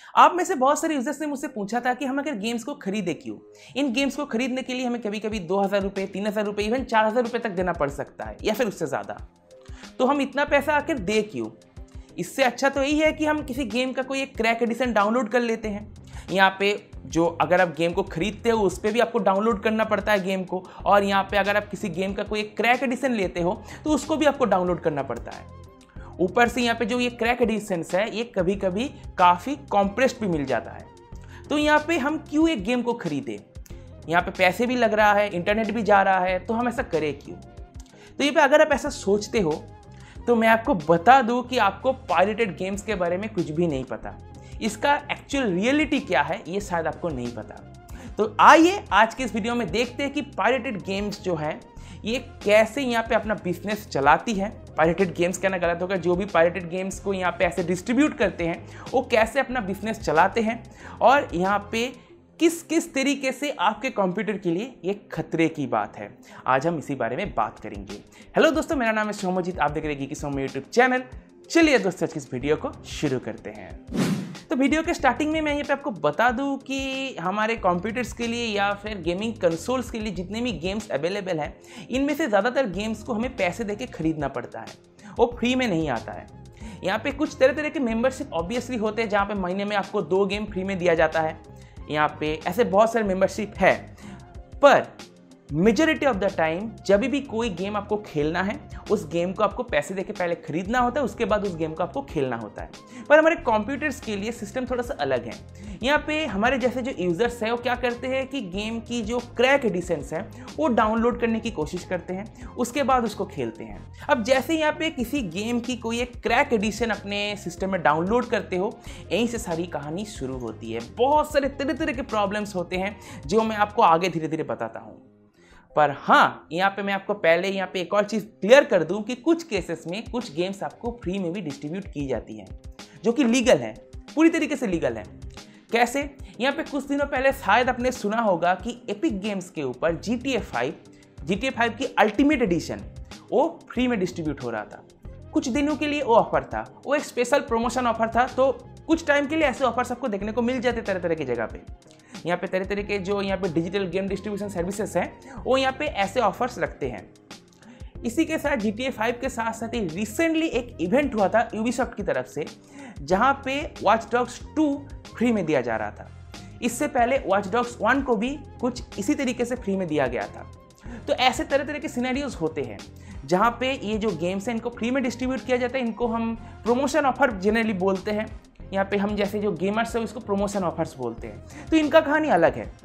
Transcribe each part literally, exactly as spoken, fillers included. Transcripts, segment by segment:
आप में से बहुत सारे यूजर्स ने मुझसे पूछा था कि हम अगर गेम्स को खरीदे क्यों। इन गेम्स को खरीदने के लिए हमें कभी कभी दो हज़ार रुपये, तीन हज़ार रुपये, इवन चार हज़ार रुपये तक देना पड़ सकता है या फिर उससे ज़्यादा। तो हम इतना पैसा आखिर दे क्यों? इससे अच्छा तो यही है कि हम किसी गेम का कोई एक क्रैक एडिशन डाउनलोड कर लेते हैं। यहाँ पे जो अगर आप गेम को खरीदते हो उस पर भी आपको डाउनलोड करना पड़ता है गेम को, और यहाँ पे अगर आप किसी गेम का कोई एक क्रैक एडिशन लेते हो तो उसको भी आपको डाउनलोड करना पड़ता है। ऊपर से यहाँ पे जो ये क्रैक एडिशंस है ये कभी कभी काफ़ी कॉम्प्रेस्ड भी मिल जाता है। तो यहाँ पे हम क्यों एक गेम को खरीदें? यहाँ पे पैसे भी लग रहा है, इंटरनेट भी जा रहा है, तो हम ऐसा करें क्यों? तो ये पे अगर आप ऐसा सोचते हो तो मैं आपको बता दूं कि आपको पायरेटेड गेम्स के बारे में कुछ भी नहीं पता। इसका एक्चुअल रियलिटी क्या है ये शायद आपको नहीं पता। तो आइए आज के इस वीडियो में देखते हैं कि पायरेटेड गेम्स जो है ये कैसे यहाँ पे अपना बिजनेस चलाती है। पायरेटेड गेम्स कहना गलत होगा, जो भी पायरेटेड गेम्स को यहाँ पे ऐसे डिस्ट्रीब्यूट करते हैं वो कैसे अपना बिजनेस चलाते हैं, और यहाँ पे किस किस तरीके से आपके कंप्यूटर के लिए ये खतरे की बात है। आज हम इसी बारे में बात करेंगे। हेलो दोस्तों, मेरा नाम है सोमोजीत, आप देख रहे हैं सोमो यूट्यूब चैनल। चलिए दोस्तों आज की इस वीडियो को शुरू करते हैं। तो वीडियो के स्टार्टिंग में मैं यहाँ पे आपको बता दूं कि हमारे कंप्यूटर्स के लिए या फिर गेमिंग कंसोल्स के लिए जितने भी गेम्स अवेलेबल हैं, इनमें से ज़्यादातर गेम्स को हमें पैसे देके खरीदना पड़ता है, वो फ्री में नहीं आता है। यहाँ पे कुछ तरह तरह के मेंबरशिप ऑब्वियसली होते हैं जहाँ पे महीने में आपको दो गेम फ्री में दिया जाता है। यहाँ पे ऐसे बहुत सारे मेंबरशिप है, पर मेजॉरिटी ऑफ द टाइम जब भी कोई गेम आपको खेलना है उस गेम को आपको पैसे देके पहले खरीदना होता है, उसके बाद उस गेम को आपको खेलना होता है। पर हमारे कंप्यूटर्स के लिए सिस्टम थोड़ा सा अलग है। यहाँ पे हमारे जैसे जो यूजर्स हैं वो क्या करते हैं कि गेम की जो क्रैक एडिशंस हैं वो डाउनलोड करने की कोशिश करते हैं, उसके बाद उसको खेलते हैं। अब जैसे यहाँ पे किसी गेम की कोई एक क्रैक एडिशन अपने सिस्टम में डाउनलोड करते हो, यहीं से सारी कहानी शुरू होती है। बहुत सारे तरह तरह के प्रॉब्लम्स होते हैं जो मैं आपको आगे धीरे धीरे बताता हूँ। पर हाँ, यहाँ पे मैं आपको पहले यहाँ पे एक और चीज़ क्लियर कर दूं कि कुछ केसेस में कुछ गेम्स आपको फ्री में भी डिस्ट्रीब्यूट की जाती हैं जो कि लीगल है, पूरी तरीके से लीगल है। कैसे? यहाँ पे कुछ दिनों पहले शायद आपने सुना होगा कि एपिक गेम्स के ऊपर G T A five G T A five की अल्टीमेट एडिशन वो फ्री में डिस्ट्रीब्यूट हो रहा था। कुछ दिनों के लिए वो ऑफर था, वो एक स्पेशल प्रमोशन ऑफर था। तो कुछ टाइम के लिए ऐसे ऑफर्स आपको देखने को मिल जाते तरह तरह की जगह पे। यहाँ पे तरह तरह के जो यहाँ पे डिजिटल गेम डिस्ट्रीब्यूशन सर्विसेज हैं वो यहाँ पे ऐसे ऑफर्स रखते हैं। इसी के साथ जी टी ए फाइव के साथ साथ ही रिसेंटली एक इवेंट हुआ था यूबीसॉफ्ट की तरफ से, जहाँ पे वॉच डॉग्स टू फ्री में दिया जा रहा था। इससे पहले वॉच डॉग्स वन को भी कुछ इसी तरीके से फ्री में दिया गया था। तो ऐसे तरह तरह के सिनेरियोज होते हैं जहाँ पे ये जो गेम्स हैं इनको फ्री में डिस्ट्रीब्यूट किया जाता है। इनको हम प्रमोशन ऑफर जनरली बोलते हैं। यहाँ पे हम जैसे जो गेमर्स हैं इसको प्रमोशन ऑफर्स बोलते हैं। तो इनका कहानी अलग है,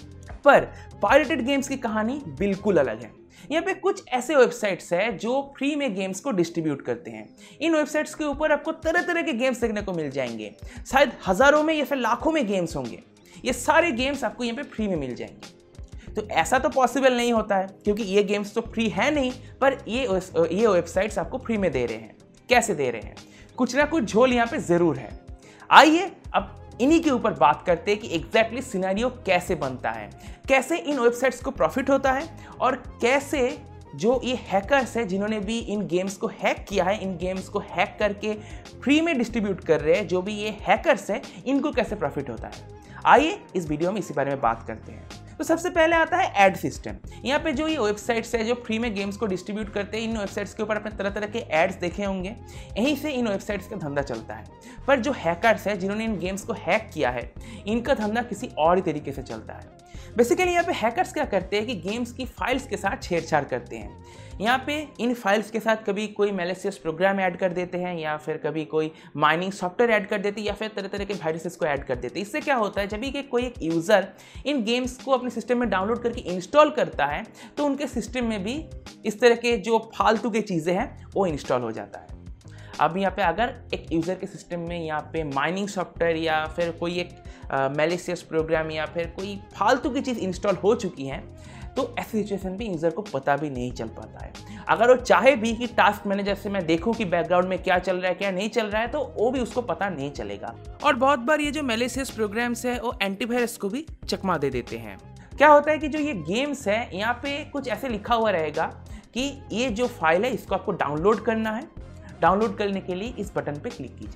पर पायरेटेड गेम्स की कहानी बिल्कुल अलग है। यहाँ पे कुछ ऐसे वेबसाइट्स हैं जो फ्री में गेम्स को डिस्ट्रीब्यूट करते हैं। इन वेबसाइट्स के ऊपर आपको तरह तरह के गेम्स देखने को मिल जाएंगे, शायद हजारों में या फिर लाखों में गेम्स होंगे। ये सारे गेम्स आपको यहाँ पे फ्री में मिल जाएंगे। तो ऐसा तो पॉसिबल नहीं होता है क्योंकि ये गेम्स तो फ्री है नहीं, पर ये ये वेबसाइट्स आपको फ्री में दे रहे हैं। कैसे दे रहे हैं? कुछ ना कुछ झोल यहाँ पे जरूर है। आइए अब इन्हीं के ऊपर बात करते हैं कि एग्जैक्टली सिनेरियो कैसे बनता है, कैसे इन वेबसाइट्स को प्रॉफिट होता है, और कैसे जो ये हैकर्स हैं जिन्होंने भी इन गेम्स को हैक किया है, इन गेम्स को हैक करके फ्री में डिस्ट्रीब्यूट कर रहे हैं, जो भी ये हैकर्स हैं इनको कैसे प्रॉफिट होता है। आइए इस वीडियो में इसी बारे में बात करते हैं। तो सबसे पहले आता है एड सिस्टम। यहाँ पे जो ये वेबसाइट्स है जो फ्री में गेम्स को डिस्ट्रीब्यूट करते हैं, इन वेबसाइट्स के ऊपर अपने तरह तरह के एड्स देखे होंगे, यहीं से इन वेबसाइट्स का धंधा चलता है। पर जो हैकर्स है जिन्होंने इन गेम्स को हैक किया है, इनका धंधा किसी और ही तरीके से चलता है। बेसिकली यहाँ पे हैकर्स क्या करते हैं कि गेम्स की फाइल्स के साथ छेड़छाड़ करते हैं। यहाँ पे इन फाइल्स के साथ कभी कोई मैलिशियस प्रोग्राम ऐड कर देते हैं, या फिर कभी कोई माइनिंग सॉफ्टवेयर ऐड कर देते हैं, या फिर तरह तरह के वायरसेस को ऐड कर देते हैं। इससे क्या होता है, जब भी कोई एक यूज़र इन गेम्स को अपने सिस्टम में डाउनलोड करके इंस्टॉल करता है तो उनके सिस्टम में भी इस तरह के जो फालतू के चीज़ें हैं वो इंस्टॉल हो जाता है। अब यहाँ पे अगर एक यूज़र के सिस्टम में यहाँ पे माइनिंग सॉफ्टवेयर या फिर कोई एक मैलिशियस प्रोग्राम या फिर कोई फालतू की चीज़ इंस्टॉल हो चुकी है, तो ऐसी सिचुएशन में यूज़र को पता भी नहीं चल पाता है। अगर वो चाहे भी कि टास्क मैनेजर से मैं देखूं कि बैकग्राउंड में क्या चल रहा है क्या नहीं चल रहा है, तो वो भी उसको पता नहीं चलेगा। और बहुत बार ये जो मैलिशियस प्रोग्राम्स है वो एंटीवायरस को भी चकमा दे देते हैं। क्या होता है कि जो ये गेम्स है यहाँ पे कुछ ऐसे लिखा हुआ रहेगा कि ये जो फाइल है इसको आपको डाउनलोड करना है। डाउनलोड करने के लिए इस बटन पे क्लिक कीजिए,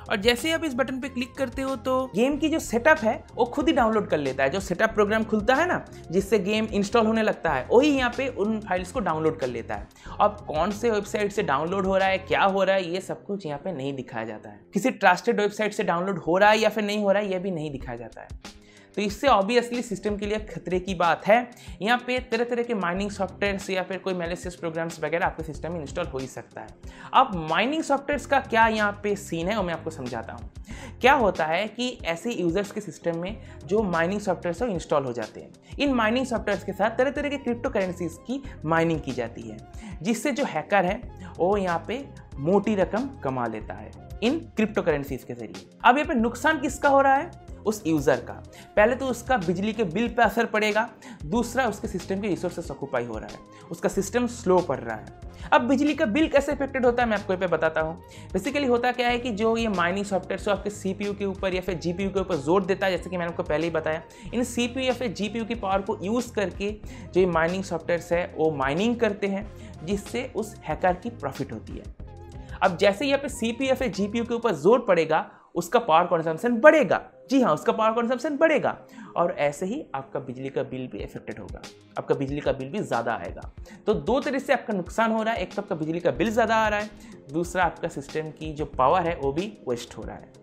और जैसे ही आप इस बटन पे क्लिक करते हो तो गेम की जो सेटअप है वो खुद ही डाउनलोड कर लेता है। जो सेटअप प्रोग्राम खुलता है ना, जिससे गेम इंस्टॉल होने लगता है, वही यहाँ पे उन फाइल्स को डाउनलोड कर लेता है। अब कौन से वेबसाइट से डाउनलोड हो रहा है, क्या हो रहा है, ये सब कुछ यहाँ पे नहीं दिखाया जाता है। किसी ट्रस्टेड वेबसाइट से डाउनलोड हो रहा है या फिर नहीं हो रहा है, ये भी नहीं दिखाया जाता है। तो इससे ऑब्वियसली सिस्टम के लिए खतरे की बात है। यहाँ पे तरह तरह के माइनिंग सॉफ्टवेयर्स या फिर कोई मैलिशियस प्रोग्राम्स वगैरह आपके सिस्टम में इंस्टॉल हो ही सकता है। अब माइनिंग सॉफ्टवेयर्स का क्या यहाँ पे सीन है वो मैं आपको समझाता हूँ। क्या होता है कि ऐसे यूजर्स के सिस्टम में जो माइनिंग सॉफ्टवेयर्स है इंस्टॉल हो जाते हैं। इन माइनिंग सॉफ्टवेयर्स के साथ तरह तरह के क्रिप्टो करेंसीज की माइनिंग की जाती है, जिससे जो हैकर है वो यहाँ पे मोटी रकम कमा लेता है इन क्रिप्टो करेंसीज के जरिए। अब यहाँ पे नुकसान किसका हो रहा है? उस यूज़र का। पहले तो उसका बिजली के बिल पे असर पड़ेगा, दूसरा उसके सिस्टम के रिसोर्सेस ऑक्यूपाई हो रहा है, उसका सिस्टम स्लो पड़ रहा है। अब बिजली का बिल कैसे इफेक्टेड होता है मैं आपको यहाँ पे बताता हूँ। बेसिकली होता क्या है कि जो ये माइनिंग सॉफ्टवेयर जो आपके सीपीयू के ऊपर या फिर जीपीयू के ऊपर जोर देता है, जैसे कि मैंने आपको पहले ही बताया, इन सीपीयू या फिर जीपीयू की पावर को यूज़ करके जो ये माइनिंग सॉफ्टवेयर्स है वो माइनिंग करते हैं, जिससे उस हैकर की प्रॉफिट होती है। अब जैसे यहाँ पे सीपीयू या फिर जीपीयू के ऊपर जोर पड़ेगा, उसका पावर कंजम्पशन बढ़ेगा। जी हाँ, उसका पावर कंजम्पशन बढ़ेगा और ऐसे ही आपका बिजली का बिल भी इफेक्टेड होगा, आपका बिजली का बिल भी ज़्यादा आएगा। तो दो तरह से आपका नुकसान हो रहा है। एक तो आपका बिजली का बिल ज़्यादा आ रहा है, दूसरा आपका सिस्टम की जो पावर है वो भी वेस्ट हो रहा है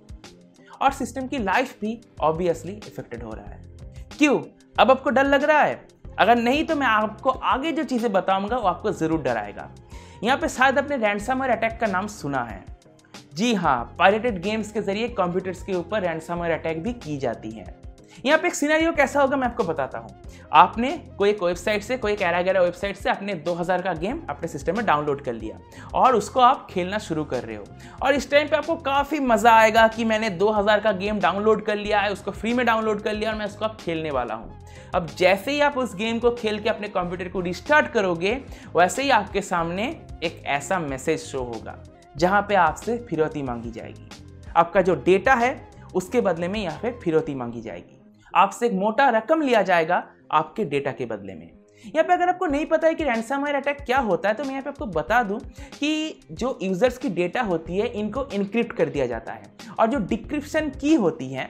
और सिस्टम की लाइफ भी ऑब्वियसली इफेक्टेड हो रहा है। क्यों? अब आपको डर लग रहा है? अगर नहीं तो मैं आपको आगे जो चीज़ें बताऊँगा वो आपको ज़रूर डराएगा। यहाँ पे शायद आपने रैंसमवेयर अटैक का नाम सुना है। जी हाँ, पायरेटेड गेम्स के जरिए कंप्यूटर्स के ऊपर रैंसमवेयर अटैक भी की जाती है। यहाँ पे एक सिनेरियो कैसा होगा मैं आपको बताता हूँ। आपने कोई एक वेबसाइट से, कोई एक एरागेरा वेबसाइट से आपने दो हज़ार का गेम अपने सिस्टम में डाउनलोड कर लिया और उसको आप खेलना शुरू कर रहे हो और इस टाइम पे आपको काफ़ी मज़ा आएगा कि मैंने दो हज़ार का गेम डाउनलोड कर लिया है, उसको फ्री में डाउनलोड कर लिया और मैं उसको अब खेलने वाला हूँ। अब जैसे ही आप उस गेम को खेल के अपने कंप्यूटर को रिस्टार्ट करोगे, वैसे ही आपके सामने एक ऐसा मैसेज शो होगा जहाँ पे आपसे फिरौती मांगी जाएगी। आपका जो डेटा है उसके बदले में यहाँ पे फिरौती मांगी जाएगी। आपसे एक मोटा रकम लिया जाएगा आपके डेटा के बदले में। यहाँ पे अगर आपको नहीं पता है कि रैंसमवेयर अटैक क्या होता है, तो मैं यहाँ पे आपको बता दूं कि जो यूजर्स की डेटा होती है इनको इनक्रिप्ट कर दिया जाता है और जो डिक्रिप्शन की होती है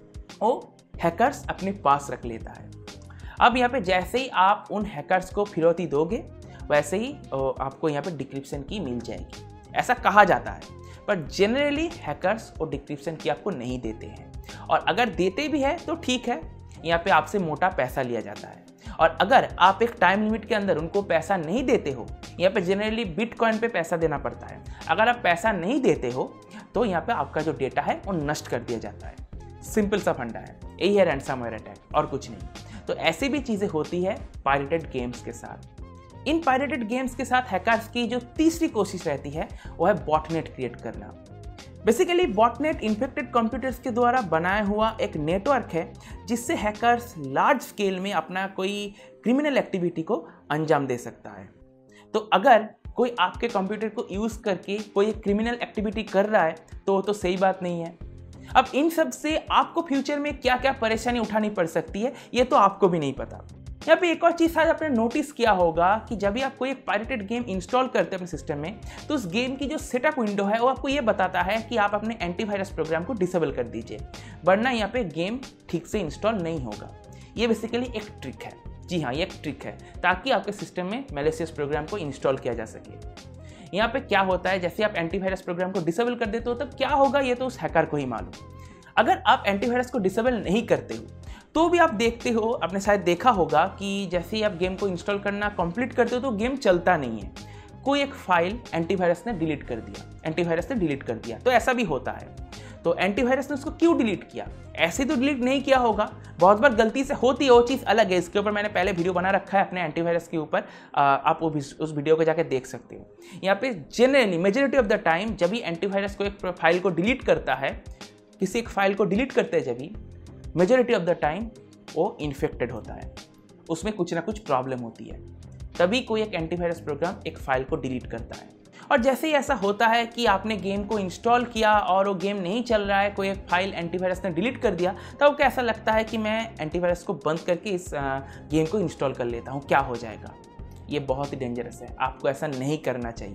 वो हैकर्स अपने पास रख लेता है। अब यहाँ पे जैसे ही आप उन हैकर्स को फिरौती दोगे, वैसे ही आपको यहाँ पे डिक्रिप्शन की मिल जाएगी, ऐसा कहा जाता है। पर जनरली हैकर्स और डिक्रिप्शन की आपको नहीं देते हैं, और अगर देते भी है तो ठीक है, यहाँ पे आपसे मोटा पैसा लिया जाता है। और अगर आप एक टाइम लिमिट के अंदर उनको पैसा नहीं देते हो, यहाँ पे जनरली बिटकॉइन पे पैसा देना पड़ता है। अगर आप पैसा नहीं देते हो तो यहाँ पे आपका जो डेटा है वो नष्ट कर दिया जाता है। सिंपल सा फंडा है, यही है रैंसमवेयर अटैक और कुछ नहीं। तो ऐसी भी चीज़ें होती है पायरेटेड गेम्स के साथ। इन पायरेटेड गेम्स के साथ हैकर्स की जो तीसरी कोशिश रहती है वो है बॉटनेट क्रिएट करना। बेसिकली बॉटनेट इन्फेक्टेड कंप्यूटर्स के द्वारा बनाया हुआ एक नेटवर्क है, जिससे हैकर्स लार्ज स्केल में अपना कोई क्रिमिनल एक्टिविटी को अंजाम दे सकता है। तो अगर कोई आपके कंप्यूटर को यूज़ करके कोई क्रिमिनल एक्टिविटी कर रहा है तो तो सही बात नहीं है। अब इन सब से आपको फ्यूचर में क्या क्या परेशानी उठानी पड़ सकती है ये तो आपको भी नहीं पता। यहाँ पे एक और चीज़ शायद आपने नोटिस किया होगा कि जब भी आप कोई एक पायरेटेड गेम इंस्टॉल करते हैं अपने सिस्टम में, तो उस गेम की जो सेटअप विंडो है वो आपको ये बताता है कि आप अपने एंटीवायरस प्रोग्राम को डिसेबल कर दीजिए, वरना यहाँ पे गेम ठीक से इंस्टॉल नहीं होगा। ये बेसिकली एक ट्रिक है। जी हाँ, ये एक ट्रिक है ताकि आपके सिस्टम में मैलिशियस प्रोग्राम को इंस्टॉल किया जा सके। यहाँ पे क्या होता है, जैसे आप एंटीवायरस प्रोग्राम को डिसेबल कर देते हो तब क्या होगा ये तो उस हैकर को ही मालूम। अगर आप एंटीवायरस को डिसेबल नहीं करते हो तो भी आप देखते हो, आपने शायद देखा होगा कि जैसे ही आप गेम को इंस्टॉल करना कंप्लीट करते हो तो गेम चलता नहीं है। कोई एक फाइल एंटीवायरस ने डिलीट कर दिया, एंटीवायरस ने डिलीट कर दिया, तो ऐसा भी होता है। तो एंटीवायरस ने उसको क्यों डिलीट किया? ऐसे तो डिलीट नहीं किया होगा, बहुत बार गलती से होती है, वो चीज़ अलग है। इसके ऊपर मैंने पहले वीडियो बना रखा है अपने एंटीवायरस के ऊपर, आप वो उस वीडियो को जाके देख सकते हो। यहाँ पे generally majority of the time जब भी एंटीवायरस को एक फाइल को डिलीट करता है, किसी एक फाइल को डिलीट करते हैं, जब भी मेजोरिटी ऑफ द टाइम वो इन्फेक्टेड होता है, उसमें कुछ ना कुछ प्रॉब्लम होती है, तभी कोई एक एंटीवायरस प्रोग्राम एक फाइल को डिलीट करता है। और जैसे ही ऐसा होता है कि आपने गेम को इंस्टॉल किया और वो गेम नहीं चल रहा है, कोई एक फाइल एंटीवायरस ने डिलीट कर दिया, तब तो कैसा लगता है कि मैं एंटीवायरस को बंद करके इस गेम को इंस्टॉल कर लेता हूँ, क्या हो जाएगा। ये बहुत ही डेंजरस है, आपको ऐसा नहीं करना चाहिए।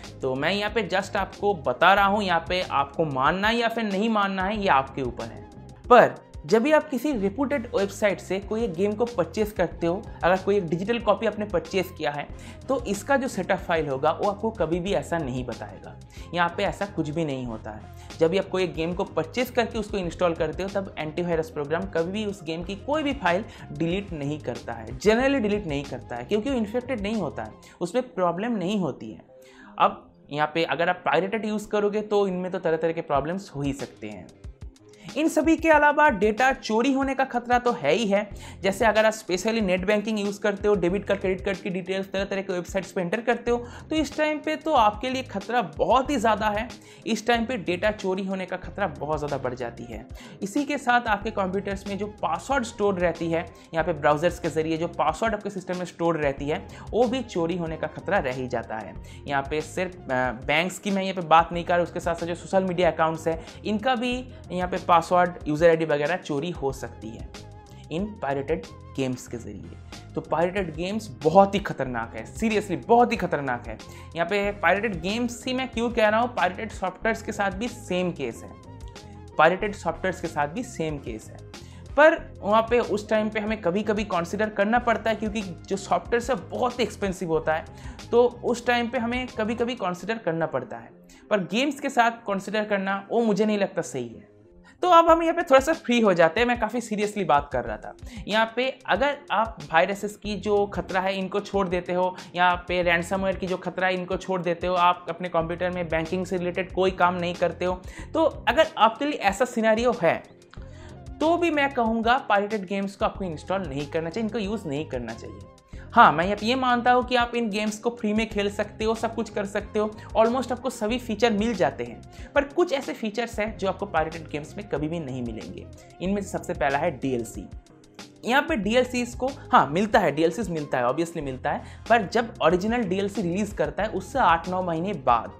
तो मैं यहाँ पे जस्ट आपको बता रहा हूँ, यहाँ पे आपको मानना या फिर नहीं मानना है ये आपके ऊपर है। पर जब भी आप किसी रिप्यूटेड वेबसाइट से कोई एक गेम को परचेस करते हो, अगर कोई एक डिजिटल कॉपी आपने परचेस किया है, तो इसका जो सेटअप फाइल होगा वो आपको कभी भी ऐसा नहीं बताएगा। यहाँ पे ऐसा कुछ भी नहीं होता है। जब भी आप कोई एक गेम को परचेस करके उसको इंस्टॉल करते हो, तब एंटीवायरस प्रोग्राम कभी भी उस गेम की कोई भी फाइल डिलीट नहीं करता है, जनरली डिलीट नहीं करता है, क्योंकि वो इन्फेक्टेड नहीं होता है, उसमें प्रॉब्लम नहीं होती है। अब यहाँ पे अगर आप पायरेटेड यूज़ करोगे तो इनमें तो तरह तरह के प्रॉब्लम्स हो ही सकते हैं। इन सभी के अलावा डेटा चोरी होने का खतरा तो है ही है। जैसे अगर आप स्पेशली नेट बैंकिंग यूज़ करते हो, डेबिट कार्ड क्रेडिट कार्ड की डिटेल्स तरह तरह के वेबसाइट्स पे एंटर करते हो, तो इस टाइम पे तो आपके लिए खतरा बहुत ही ज़्यादा है। इस टाइम पे डेटा चोरी होने का खतरा बहुत ज़्यादा बढ़ जाती है। इसी के साथ आपके कंप्यूटर्स में जो पासवर्ड स्टोर रहती है, यहाँ पे ब्राउजर्स के जरिए जो पासवर्ड आपके सिस्टम में स्टोर रहती है, वो भी चोरी होने का खतरा रह ही जाता है। यहाँ पे सिर्फ बैंक्स की मैं यहाँ पे बात नहीं कर रहा, उसके साथ साथ जो सोशल मीडिया अकाउंट्स है, इनका भी यहाँ पे पासवर्ड, यूजर आईडी वगैरह चोरी हो सकती है इन पायरेटेड गेम्स के जरिए। तो पायरेटेड गेम्स बहुत ही खतरनाक है, सीरियसली बहुत ही खतरनाक है। यहाँ पे पायरेटेड गेम्स ही मैं क्यों कह रहा हूँ, पायरेटेड सॉफ्टवेयर्स के साथ भी सेम केस है, पायरेटेड सॉफ्टवेयर्स के साथ भी सेम केस है। पर वहाँ पे उस टाइम पे हमें कभी कभी कंसिडर करना पड़ता है, क्योंकि जो सॉफ्टवेयर है बहुत ही एक्सपेंसिव होता है, तो उस टाइम पे हमें कभी कभी कंसिडर करना पड़ता है। पर गेम्स के साथ कंसिडर करना वो मुझे नहीं लगता सही है। तो अब हम यहाँ पे थोड़ा सा फ्री हो जाते हैं। मैं काफ़ी सीरियसली बात कर रहा था। यहाँ पे अगर आप वायरसेस की जो खतरा है इनको छोड़ देते हो, यहाँ पे रैंसमवेयर की जो खतरा है इनको छोड़ देते हो, आप अपने कंप्यूटर में बैंकिंग से रिलेटेड कोई काम नहीं करते हो, तो अगर आपके लिए ऐसा सिनेरियो है, तो भी मैं कहूँगा पायरेटेड गेम्स को आपको इंस्टॉल नहीं करना चाहिए, इनको यूज़ नहीं करना चाहिए। हाँ, मैं ये मानता हूँ कि आप इन गेम्स को फ्री में खेल सकते हो, सब कुछ कर सकते हो, ऑलमोस्ट आपको सभी फीचर मिल जाते हैं। पर कुछ ऐसे फीचर्स हैं जो आपको पायरेटेड गेम्स में कभी भी नहीं मिलेंगे। इनमें से सबसे पहला है डीएलसी। यहाँ पे डीएलसीज को हाँ मिलता है, डीएलसीज मिलता है, ऑब्वियसली मिलता है, पर जब ओरिजिनल डीएलसी रिलीज करता है उससे आठ नौ महीने बाद,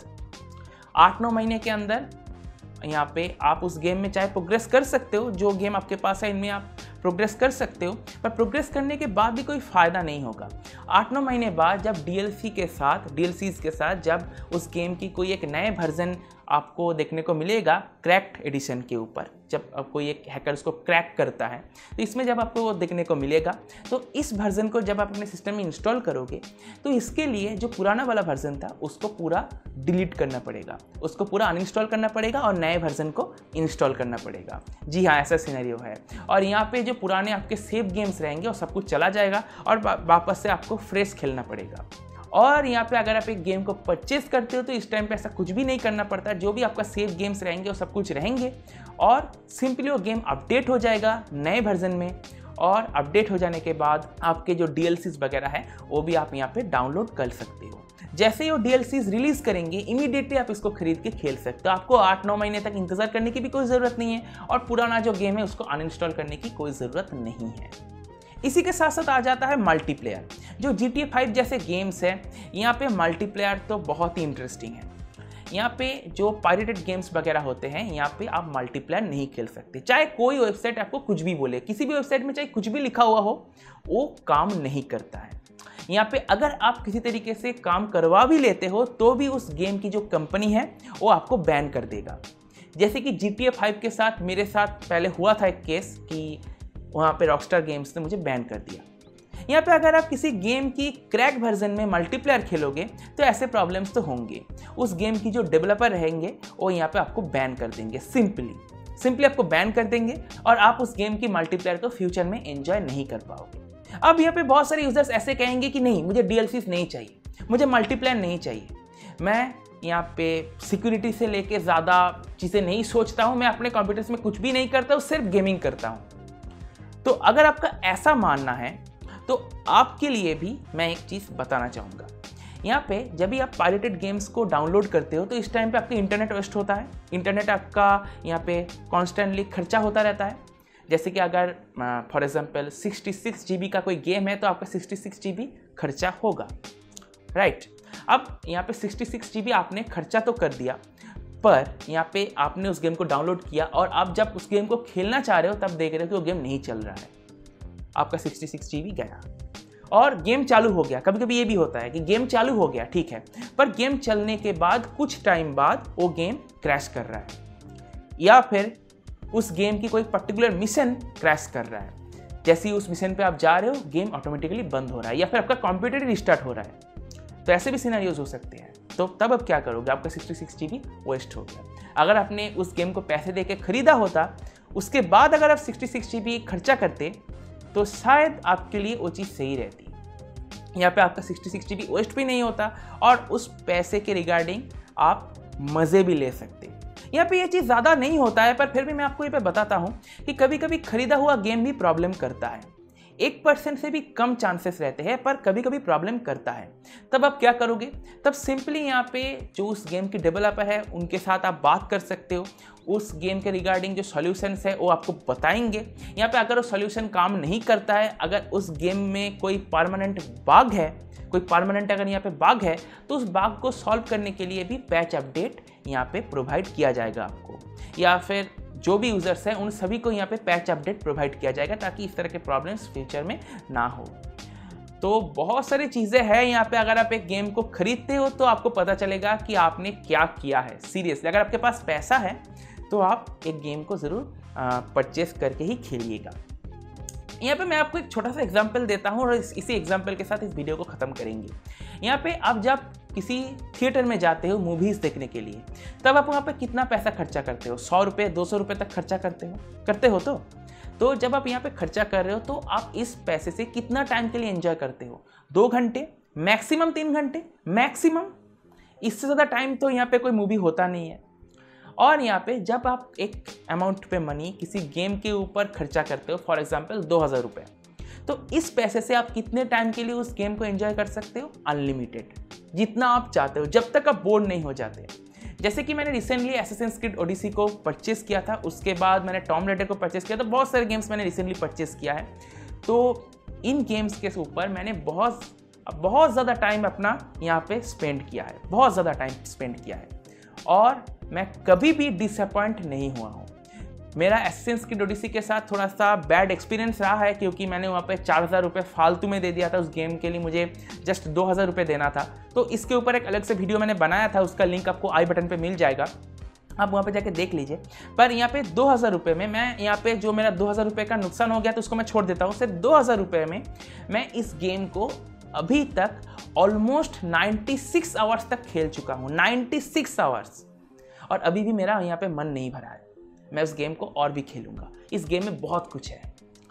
आठ नौ महीने के अंदर यहाँ पे आप उस गेम में चाहे प्रोग्रेस कर सकते हो, जो गेम आपके पास है इनमें आप प्रोग्रेस कर सकते हो, पर प्रोग्रेस करने के बाद भी कोई फ़ायदा नहीं होगा। आठ नौ महीने बाद जब डीएलसी के साथ डीएलसीज के साथ जब उस गेम की कोई एक नए वर्जन आपको देखने को मिलेगा, क्रैक्ड एडिशन के ऊपर, जब कोई एक हैकर उसको क्रैक करता है, तो इसमें जब आपको वो देखने को मिलेगा, तो इस वर्जन को जब आप अपने सिस्टम में इंस्टॉल करोगे, तो इसके लिए जो पुराना वाला वर्जन था उसको पूरा डिलीट करना पड़ेगा, उसको पूरा अनइंस्टॉल करना पड़ेगा और नए वर्जन को इंस्टॉल करना पड़ेगा। जी हाँ, ऐसा सिनेरियो है। और यहाँ पे जो पुराने आपके सेव गेम्स रहेंगे वो सब कुछ चला जाएगा और वापस से आपको फ्रेश खेलना पड़ेगा। और यहाँ पे अगर आप एक गेम को परचेस करते हो तो इस टाइम पे ऐसा कुछ भी नहीं करना पड़ता, जो भी आपका सेव गेम्स रहेंगे वो सब कुछ रहेंगे और सिंपली वो गेम अपडेट हो जाएगा नए वर्जन में, और अपडेट हो जाने के बाद आपके जो डीएलसीज वगैरह है वो भी आप यहाँ पे डाउनलोड कर सकते हो। जैसे ही वो डीएलसीज रिलीज करेंगे इमीडिएटली आप इसको खरीद के खेल सकते हो। आपको आठ नौ महीने तक इंतजार करने की भी कोई ज़रूरत नहीं है और पुराना जो गेम है उसको अनइंस्टॉल करने की कोई ज़रूरत नहीं है। इसी के साथ साथ आ जाता है मल्टीप्लेयर। जो जी टी ए फाइव जैसे गेम्स है, यहाँ पे मल्टीप्लेयर तो बहुत ही इंटरेस्टिंग है। यहाँ पे जो पायरेटेड गेम्स वगैरह होते हैं यहाँ पे आप मल्टीप्लेयर नहीं खेल सकते, चाहे कोई वेबसाइट आपको कुछ भी बोले, किसी भी वेबसाइट में चाहे कुछ भी लिखा हुआ हो, वो काम नहीं करता है। यहाँ पे अगर आप किसी तरीके से काम करवा भी लेते हो तो भी उस गेम की जो कंपनी है वो आपको बैन कर देगा। जैसे कि जी टी ए फाइव के साथ मेरे साथ पहले हुआ था एक केस कि वहाँ पे रॉकस्टार गेम्स ने मुझे बैन कर दिया। यहाँ पे अगर आप किसी गेम की क्रैक वर्जन में मल्टीप्लेयर खेलोगे तो ऐसे प्रॉब्लम्स तो होंगे। उस गेम की जो डेवलपर रहेंगे वो यहाँ पे आपको बैन कर देंगे, सिंपली सिंपली आपको बैन कर देंगे और आप उस गेम की मल्टीप्लेयर को फ्यूचर में एंजॉय नहीं कर पाओगे। अब यहाँ पे बहुत सारे यूजर्स ऐसे कहेंगे कि नहीं, मुझे डीएलसीज नहीं चाहिए, मुझे मल्टीप्लेयर नहीं चाहिए। मैं यहाँ पे सिक्योरिटी से लेके ज़्यादा चीज़ें नहीं सोचता हूँ, मैं अपने कंप्यूटर्स में कुछ भी नहीं करता हूँ, सिर्फ गेमिंग करता हूँ। तो अगर आपका ऐसा मानना है तो आपके लिए भी मैं एक चीज़ बताना चाहूँगा। यहाँ पे जब भी आप पायरेटेड गेम्स को डाउनलोड करते हो तो इस टाइम पे आपका इंटरनेट वेस्ट होता है, इंटरनेट आपका यहाँ पे कॉन्स्टेंटली खर्चा होता रहता है। जैसे कि अगर for example sixty six G B का कोई गेम है तो आपका सिक्सटी सिक्स जी बी खर्चा होगा, राइट। अब यहाँ पे सिक्सटी सिक्स जी बी आपने खर्चा तो कर दिया, पर यहाँ पे आपने उस गेम को डाउनलोड किया और आप जब उस गेम को खेलना चाह रहे हो तब देख रहे हो कि वो गेम नहीं चल रहा है, आपका सिक्सटी सिक्स जी बी गया। और गेम चालू हो गया। कभी कभी ये भी होता है कि गेम चालू हो गया, ठीक है, पर गेम चलने के बाद कुछ टाइम बाद वो गेम क्रैश कर रहा है, या फिर उस गेम की कोई पर्टिकुलर मिशन क्रैश कर रहा है। जैसे ही उस मिशन पे आप जा रहे हो, गेम ऑटोमेटिकली बंद हो रहा है, या फिर आपका कंप्यूटर ही रिस्टार्ट हो रहा है। तो ऐसे भी सिनेरियोज हो सकते हैं। तो तब अब क्या करोगे? आपका sixty six G B waste हो गया। अगर आपने उस गेम को पैसे दे के खरीदा होता, उसके बाद अगर आप सिक्सटी सिक्स जी बी खर्चा करते, तो शायद आपके लिए वो चीज़ सही रहती। यहाँ पे आपका sixty six G B waste भी नहीं होता और उस पैसे के रिगार्डिंग आप मज़े भी ले सकते। यहाँ पे ये चीज़ ज़्यादा नहीं होता है, पर फिर भी मैं आपको ये पे बताता हूँ कि कभी कभी खरीदा हुआ गेम भी प्रॉब्लम करता है। एक परसेंट से भी कम चांसेस रहते हैं, पर कभी कभी प्रॉब्लम करता है। तब आप क्या करोगे? तब सिंपली यहाँ पे जो उस गेम की डेवलपर है उनके साथ आप बात कर सकते हो। उस गेम के रिगार्डिंग जो सॉल्यूशंस है वो आपको बताएंगे। यहाँ पे अगर वो सॉल्यूशन काम नहीं करता है, अगर उस गेम में कोई परमानेंट बग है, कोई परमानेंट अगर यहाँ पे बग है, तो उस बग को सॉल्व करने के लिए भी पैच अपडेट यहाँ पे प्रोवाइड किया जाएगा आपको, या फिर जो भी यूज़र्स हैं उन सभी को यहाँ पे पैच अपडेट प्रोवाइड किया जाएगा, ताकि इस तरह के प्रॉब्लम्स फ्यूचर में ना हो। तो बहुत सारी चीज़ें हैं यहाँ पे। अगर आप एक गेम को खरीदते हो तो आपको पता चलेगा कि आपने क्या किया है। सीरियसली, अगर आपके पास पैसा है तो आप एक गेम को ज़रूर परचेस करके ही खेलिएगा। यहाँ पे मैं आपको एक छोटा सा एग्जाम्पल देता हूँ और इस, इसी एग्जाम्पल के साथ इस वीडियो को ख़त्म करेंगे। यहाँ पे आप जब किसी थिएटर में जाते हो मूवीज़ देखने के लिए, तब आप वहाँ पे कितना पैसा खर्चा करते हो? सौ रुपये दो सौ रुपये तक खर्चा करते हो करते हो तो तो जब आप यहाँ पे खर्चा कर रहे हो तो आप इस पैसे से कितना टाइम के लिए एंजॉय करते हो? दो घंटे, मैक्सिमम तीन घंटे, मैक्सिमम। इससे ज़्यादा टाइम तो यहाँ पे कोई मूवी होता नहीं है। और यहाँ पे जब आप एक अमाउंट पे मनी किसी गेम के ऊपर खर्चा करते हो, फॉर एग्जांपल दो हज़ार रुपये, तो इस पैसे से आप कितने टाइम के लिए उस गेम को एंजॉय कर सकते हो? अनलिमिटेड, जितना आप चाहते हो, जब तक आप बोर नहीं हो जाते। जैसे कि मैंने रिसेंटली असैसिन्स क्रीड ओडिसी को परचेस किया था, उसके बाद मैंने टॉम रेडर को परचेस किया, तो बहुत सारे गेम्स मैंने रिसेंटली परचेस किया है। तो इन गेम्स के ऊपर मैंने बहुत बहुत ज़्यादा टाइम अपना यहाँ पे स्पेंड किया है, बहुत ज़्यादा टाइम स्पेंड किया है, और मैं कभी भी डिसअपॉइंट नहीं हुआ हूँ। मेरा असैसिन्स क्रीड ओडिसी के साथ थोड़ा सा बैड एक्सपीरियंस रहा है, क्योंकि मैंने वहाँ पे चार हज़ार रुपये फालतू में दे दिया था। उस गेम के लिए मुझे जस्ट दो हज़ार रुपये देना था। तो इसके ऊपर एक अलग से वीडियो मैंने बनाया था, उसका लिंक आपको आई बटन पे मिल जाएगा, आप वहाँ पे जाके देख लीजिए। पर यहाँ पे दो हज़ार रुपये में मैं यहाँ पे जो मेरा दो हज़ार रुपये का नुकसान हो गया तो उसको मैं छोड़ देता हूँ। सिर्फ दो हज़ार रुपये में मैं इस गेम को अभी तक ऑलमोस्ट छियानवे आवर्स तक खेल चुका हूँ, छियानवे आवर्स, और अभी भी मेरा यहाँ पे मन नहीं भरा है। मैं उस गेम को और भी खेलूंगा। इस गेम में बहुत कुछ है।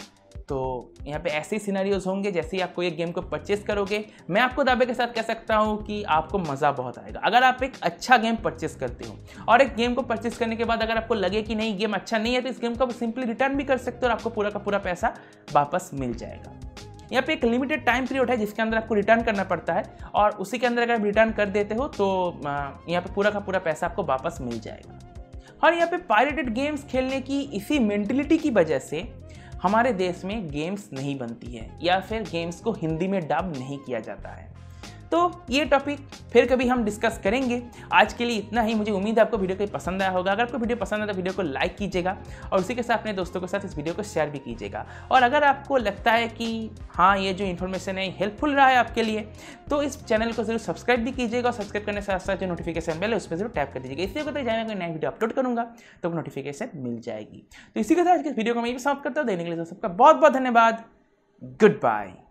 तो यहाँ पे ऐसे ही सिनेरियोज होंगे। जैसे ही आप कोई एक गेम को परचेस करोगे, मैं आपको दावे के साथ कह सकता हूँ कि आपको मज़ा बहुत आएगा। अगर आप एक अच्छा गेम परचेस करते हो, और एक गेम को परचेस करने के बाद अगर आपको लगे कि नहीं गेम अच्छा नहीं है, तो इस गेम को आप सिंपली रिटर्न भी कर सकते हो और आपको पूरा का पूरा पैसा वापस मिल जाएगा। यहाँ पे एक लिमिटेड टाइम पीरियड है जिसके अंदर आपको रिटर्न करना पड़ता है, और उसी के अंदर अगर आप रिटर्न कर देते हो तो यहाँ पे पूरा का पूरा पैसा आपको वापस मिल जाएगा। और यहाँ पे पायरेटेड गेम्स खेलने की इसी मेंटलिटी की वजह से हमारे देश में गेम्स नहीं बनती है, या फिर गेम्स को हिंदी में डब नहीं किया जाता है। तो ये टॉपिक फिर कभी हम डिस्कस करेंगे। आज के लिए इतना ही। मुझे उम्मीद है आपको वीडियो को पसंद आया होगा। अगर आपको वीडियो पसंद आया तो वीडियो को लाइक कीजिएगा, और उसी के साथ अपने दोस्तों के साथ इस वीडियो को शेयर भी कीजिएगा। और अगर आपको लगता है कि हाँ ये जो इन्फॉर्मेशन है हेल्पफुल रहा है आपके लिए, तो इस चैनल को जरूर सब्सक्राइब भी कीजिएगा, और सब्सक्राइब करने के साथ साथ जो नोटिफिकेशन बेल है उस पर जरूर टैप कर दीजिएगा। इससे होता है कोई नई वीडियो अपलोड करूँगा तो नोटिफिकेशन मिल जाएगी। तो इसी के साथ आज के वीडियो को मैं ये समाप्त करता हूँ। देने के लिए सबका बहुत बहुत धन्यवाद। Good bye.